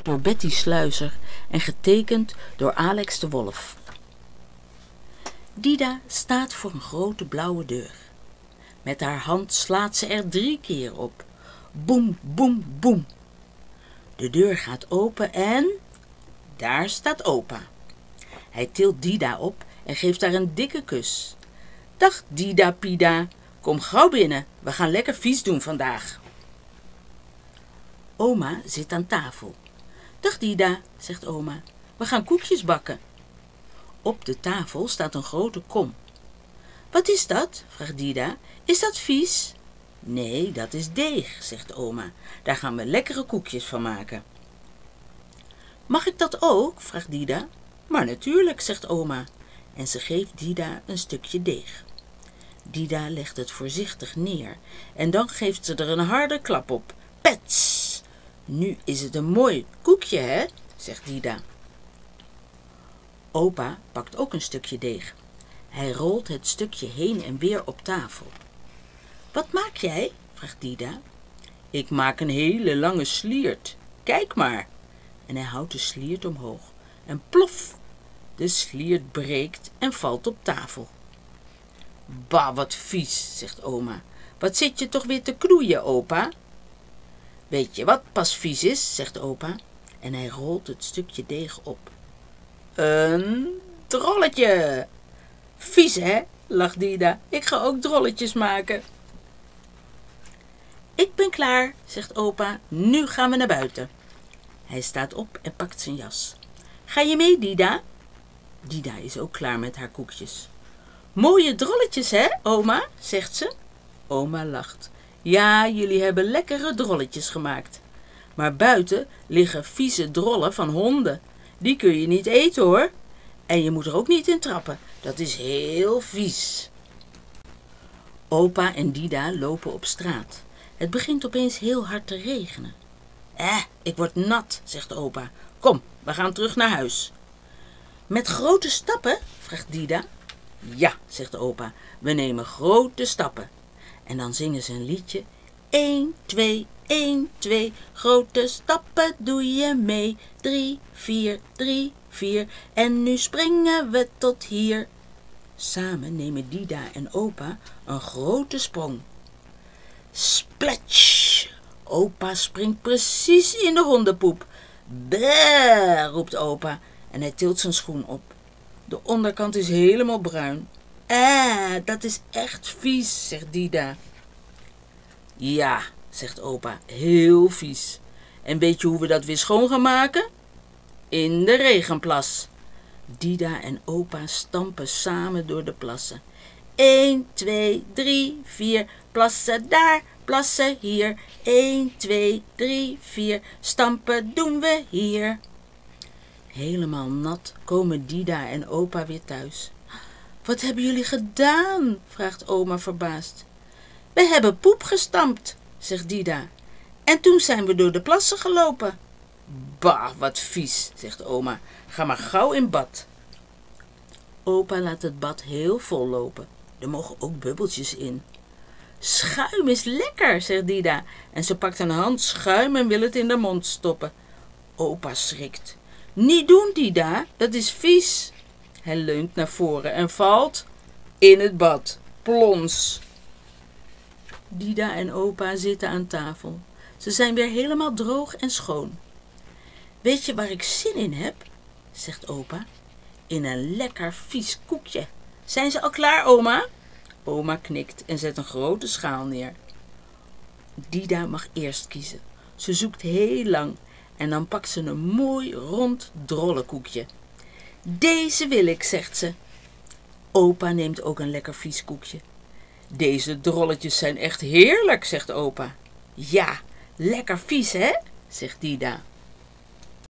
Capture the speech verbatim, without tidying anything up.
door Betty Sluizer en getekend door Alex de Wolf. Dida staat voor een grote blauwe deur. Met haar hand slaat ze er drie keer op. Boem, boem, boem. De deur gaat open en daar staat opa. Hij tilt Dida op en geeft haar een dikke kus. Dag Dida Pida, kom gauw binnen, we gaan lekker vies doen vandaag. Oma zit aan tafel. Dag Dida, zegt oma, we gaan koekjes bakken. Op de tafel staat een grote kom. Wat is dat? Vraagt Dida. Is dat vies? Nee, dat is deeg, zegt oma. Daar gaan we lekkere koekjes van maken. Mag ik dat ook? Vraagt Dida. Maar natuurlijk, zegt oma. En ze geeft Dida een stukje deeg. Dida legt het voorzichtig neer en dan geeft ze er een harde klap op. Pets! Nu is het een mooi koekje, hè? Zegt Dida. Opa pakt ook een stukje deeg. Hij rolt het stukje heen en weer op tafel. Wat maak jij? Vraagt Dida. Ik maak een hele lange sliert. Kijk maar. En hij houdt de sliert omhoog. En plof! De sliert breekt en valt op tafel. Bah, wat vies, zegt oma. Wat zit je toch weer te knoeien, opa? Weet je wat pas vies is, zegt opa. En hij rolt het stukje deeg op. Een drolletje. Vies, hè? Lacht Dida. Ik ga ook drolletjes maken. Ik ben klaar, zegt opa. Nu gaan we naar buiten. Hij staat op en pakt zijn jas. Ga je mee, Dida? Dida is ook klaar met haar koekjes. Mooie drolletjes, hè, oma, zegt ze. Oma lacht. Ja, jullie hebben lekkere drolletjes gemaakt. Maar buiten liggen vieze drollen van honden. Die kun je niet eten, hoor. En je moet er ook niet in trappen. Dat is heel vies. Opa en Dida lopen op straat. Het begint opeens heel hard te regenen. Eh, ik word nat, zegt opa. Kom, we gaan terug naar huis. Met grote stappen? Vraagt Dida. Ja, zegt opa, we nemen grote stappen. En dan zingen ze een liedje. Eén, twee, één, twee, grote stappen doe je mee. Drie, vier, drie, vier, en nu springen we tot hier. Samen nemen Dida en opa een grote sprong. Splatsch! Opa springt precies in de hondenpoep. Bleh, roept opa en hij tilt zijn schoen op. De onderkant is helemaal bruin. Eh, dat is echt vies, zegt Dida. Ja, zegt opa, heel vies. En weet je hoe we dat weer schoon gaan maken? In de regenplas. Dida en opa stampen samen door de plassen. Eén, twee, drie, vier, plassen daar, plassen hier. Eén, twee, drie, vier, stampen doen we hier. Helemaal nat komen Dida en opa weer thuis. Wat hebben jullie gedaan? Vraagt oma verbaasd. We hebben poep gestampt, zegt Dida. En toen zijn we door de plassen gelopen. Bah, wat vies, zegt oma. Ga maar gauw in bad. Opa laat het bad heel vol lopen. Er mogen ook bubbeltjes in. Schuim is lekker, zegt Dida. En ze pakt een hand schuim en wil het in de mond stoppen. Opa schrikt. Niet doen, Dida, dat is vies. Hij leunt naar voren en valt in het bad. Plons. Dida en opa zitten aan tafel. Ze zijn weer helemaal droog en schoon. Weet je waar ik zin in heb? Zegt opa. In een lekker vies koekje. Zijn ze al klaar, oma? Oma knikt en zet een grote schaal neer. Dida mag eerst kiezen. Ze zoekt heel lang en dan pakt ze een mooi rond drollenkoekje. Deze wil ik, zegt ze. Opa neemt ook een lekker vies koekje. Deze drolletjes zijn echt heerlijk, zegt opa. Ja, lekker vies, hè? Zegt Dida.